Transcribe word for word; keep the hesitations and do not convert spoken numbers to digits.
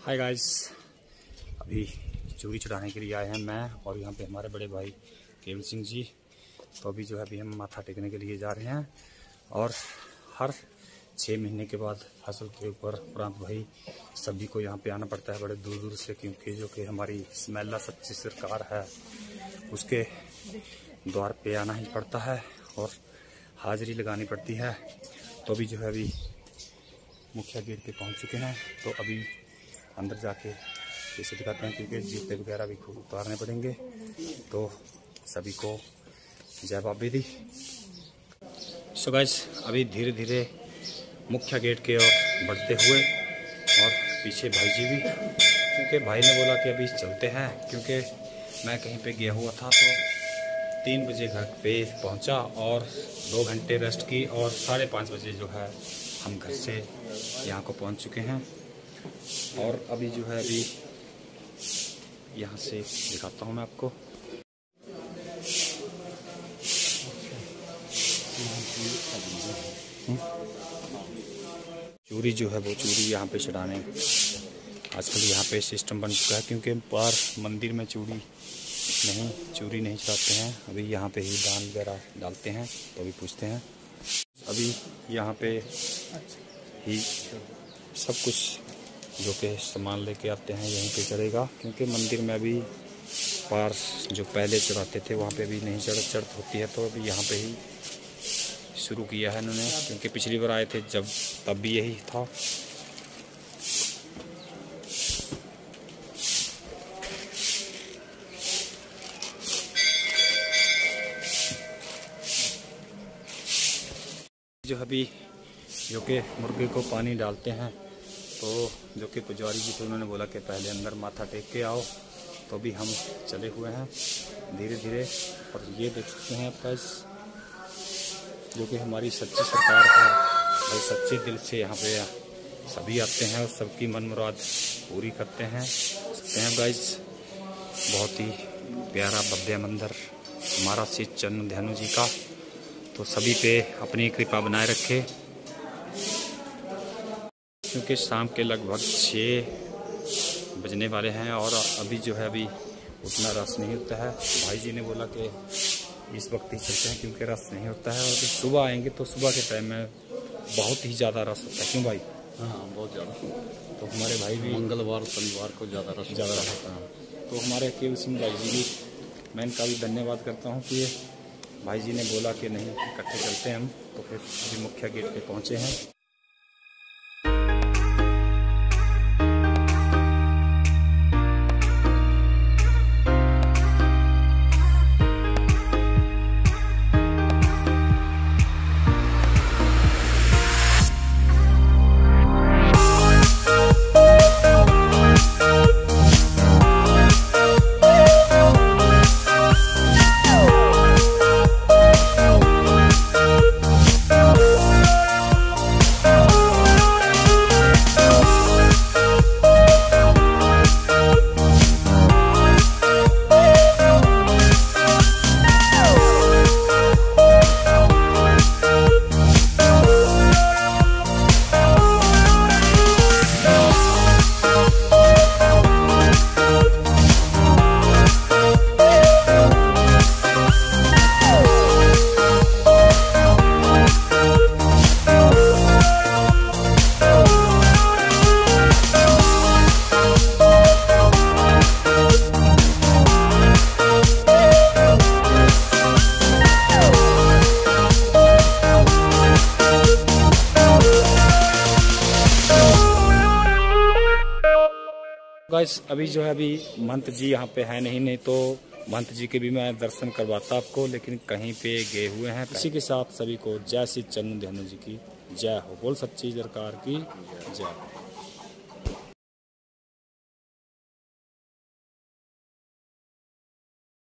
Hi guys, अभी चूड़ी चढ़ाने के लिए आए हैं मैं और यहाँ पे हमारे बड़े भाई केवल सिंह जी। तो अभी जो है अभी हम माथा टेकने के लिए जा रहे हैं और हर छः महीने के बाद फसल के ऊपर उपरांत भाई सभी को यहाँ पे आना पड़ता है बड़े दूर दूर से, क्योंकि जो कि हमारी स्मेला सच्ची सरकार है उसके द्वार पे आना ही पड़ता है और हाजिरी लगानी पड़ती है। तो अभी जो है अभी मुखिया गेट पे पहुँच चुके हैं, तो अभी अंदर जाके इसे दिखाते हैं क्योंकि जूते वगैरह भी खूब उतारने पड़ेंगे। तो सभी को जय बाबी दी। सो गाइस, अभी धीरे धीरे मुख्य गेट के ओर बढ़ते हुए और पीछे भाई जी भी, क्योंकि भाई ने बोला कि अभी चलते हैं, क्योंकि मैं कहीं पे गया हुआ था तो तीन बजे घर पे पहुंचा और दो घंटे रेस्ट की और साढ़े पाँच बजे जो है हम घर से यहाँ को पहुंच चुके हैं। और अभी जो है अभी यहाँ से दिखाता हूँ मैं आपको। चूड़ी जो है वो चूड़ी यहाँ पे चढ़ाने आजकल यहाँ पे सिस्टम बन चुका है, क्योंकि बाहर मंदिर में चूड़ी नहीं चूड़ी नहीं चढ़ाते हैं, अभी यहाँ पे ही दान वगैरह डालते हैं। तो अभी पूछते हैं, अभी यहाँ पे ही सब कुछ जो कि सामान लेके आते हैं यहीं पे चढ़ेगा, क्योंकि मंदिर में अभी पार जो पहले चढ़ाते थे वहाँ पे भी नहीं चढ़ चढ़ होती है। तो अभी यहाँ पे ही शुरू किया है इन्होंने, क्योंकि पिछली बार आए थे जब तब भी यही था। जो अभी जो कि मुर्गे को पानी डालते हैं, तो जो कि पुजारी जी थे उन्होंने बोला कि पहले अंदर माथा टेक के आओ। तो भी हम चले हुए हैं धीरे धीरे। और ये देख सकते हैं आप गाइस, जो कि हमारी सच्ची सरकार है भाई, सच्चे दिल से यहाँ पे सभी आते हैं और सबकी मन मुराद पूरी करते हैं। सकते हैं गाइस, बहुत ही प्यारा भव्य मंदिर हमारा श्री चन्न धेनु जी का। तो सभी पे अपनी कृपा बनाए रखे, क्योंकि शाम के लगभग छः बजने वाले हैं और अभी जो है अभी उतना रस नहीं होता है। भाई जी ने बोला कि इस वक्त ही चलते हैं क्योंकि रस नहीं होता है, और अभी सुबह आएंगे तो सुबह के टाइम में बहुत ही ज़्यादा रस होता है। क्यों भाई? हाँ, बहुत ज़्यादा। तो हमारे भाई भी मंगलवार शनिवार को ज़्यादा रस ज़्यादा रस होता है। तो हमारे केवल सिंह भाई जी भी, मैं इनका भी धन्यवाद करता हूँ कि भाई जी ने बोला कि नहीं इकट्ठे चलते हैं हम। तो फिर अभी मुख्य गेट पे पहुँचे हैं। गाइस, अभी जो है अभी महंत जी यहाँ पे है नहीं नहीं तो महंत जी के भी मैं दर्शन करवाता आपको, लेकिन कहीं पे गए हुए हैं। इसी के साथ सभी को जय श्री चन्न धेनु जी की जय हो। बोल सच्ची सरकार की जय।